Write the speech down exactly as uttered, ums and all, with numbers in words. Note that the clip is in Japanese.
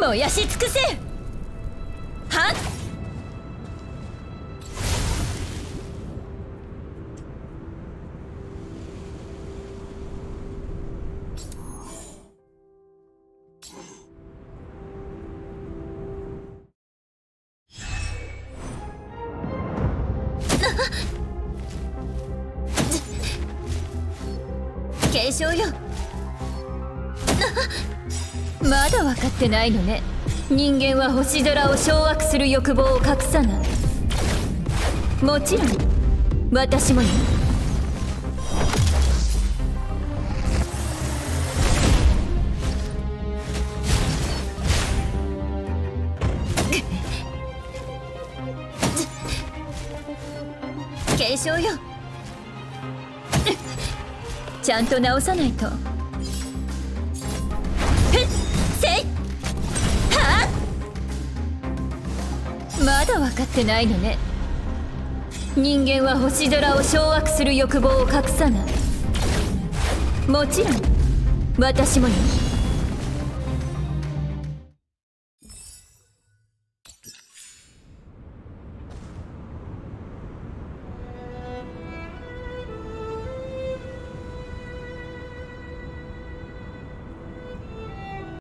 燃やし尽くせ。はっ継承よ。まだ分かってないのね。人間は星空を掌握する欲望を隠さない。もちろん私もよ。継承よ。ちゃんと直さないと。ふっせいはっまだ分かってないのね。人間は星空を掌握する欲望を隠さない。もちろん私もよ。